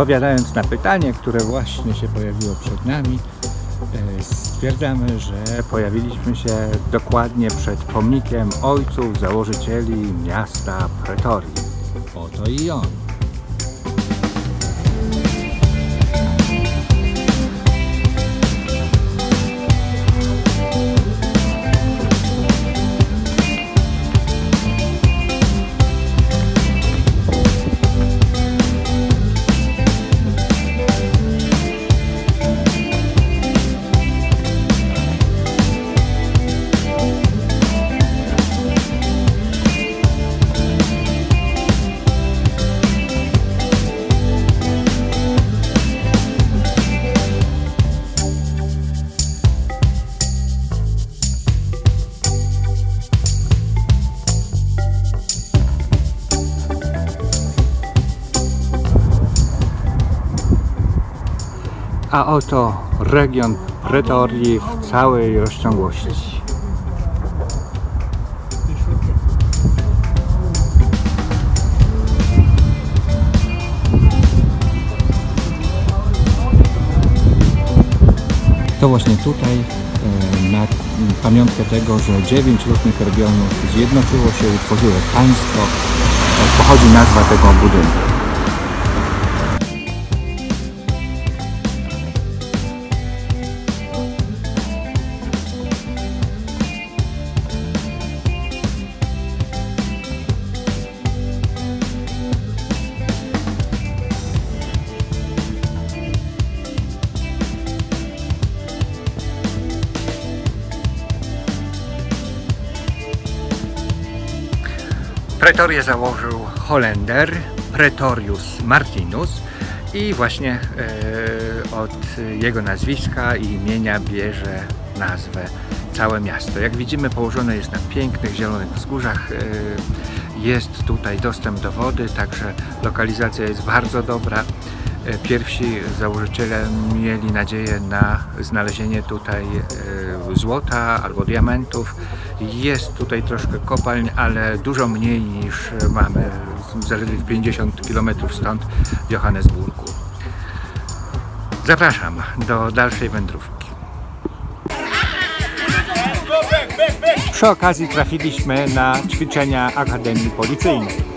Odpowiadając na pytanie, które właśnie się pojawiło przed nami, stwierdzamy, że pojawiliśmy się dokładnie przed pomnikiem ojców założycieli miasta Pretorii. Oto i on. A oto region Pretorii w całej rozciągłości. To właśnie tutaj na pamiątkę tego, że 9 różnych regionów zjednoczyło się, utworzyło państwo, pochodzi nazwa tego budynku. Pretorię założył Holender Praetorius Martinus i właśnie od jego nazwiska i imienia bierze nazwę całe miasto. Jak widzimy, położone jest na pięknych zielonych wzgórzach. Jest tutaj dostęp do wody, także lokalizacja jest bardzo dobra. Pierwsi założyciele mieli nadzieję na znalezienie tutaj złota albo diamentów. Jest tutaj troszkę kopalń, ale dużo mniej niż mamy zaledwie 50 km stąd w Johannesburgu. Zapraszam do dalszej wędrówki. Przy okazji trafiliśmy na ćwiczenia Akademii Policyjnej.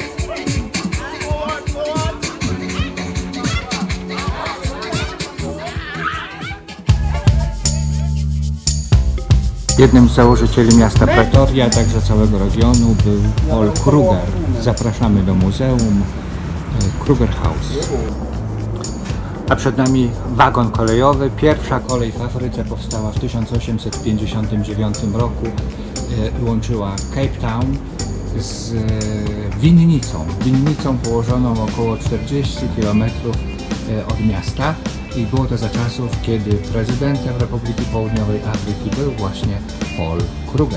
Jednym z założycieli miasta Pretoria, a także całego regionu, był Paul Kruger. Zapraszamy do muzeum Kruger House. A przed nami wagon kolejowy. Pierwsza kolej w Afryce powstała w 1859 roku i łączyła Cape Town z winnicą. Winnicą położoną około 40 km od miasta. I było to za czasów, kiedy prezydentem Republiki Południowej Afryki był właśnie Paul Kruger.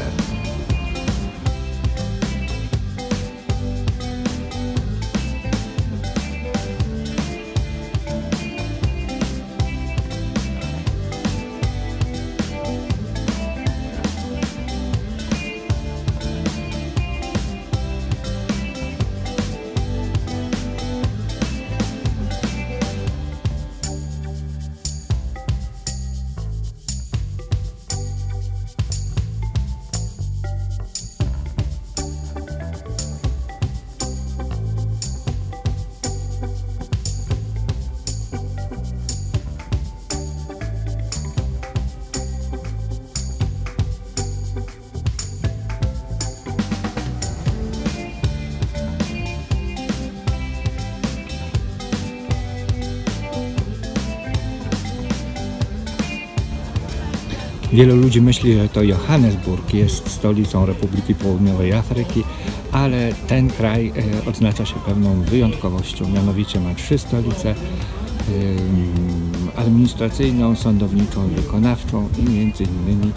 Wielu ludzi myśli, że to Johannesburg jest stolicą Republiki Południowej Afryki, ale ten kraj odznacza się pewną wyjątkowością, mianowicie ma 3 stolice: administracyjną, sądowniczą i wykonawczą, i między innymi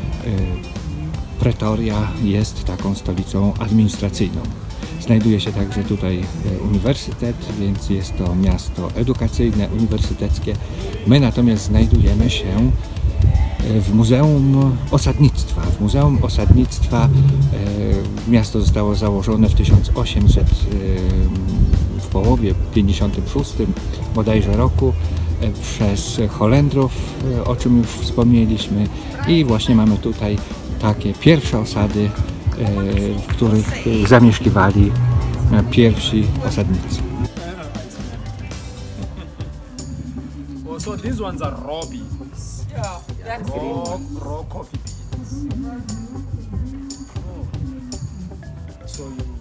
Pretoria jest taką stolicą administracyjną. Znajduje się także tutaj uniwersytet, więc jest to miasto edukacyjne, uniwersyteckie. My natomiast znajdujemy się w Muzeum Osadnictwa. W Muzeum Osadnictwa miasto zostało założone w 1800 połowie 56 bodajże roku przez Holendrów, o czym już wspomnieliśmy, i właśnie mamy tutaj takie pierwsze osady, w których zamieszkiwali pierwsi osadnicy. So these ones are raw beans. Yeah, that's Raw coffee beans. So you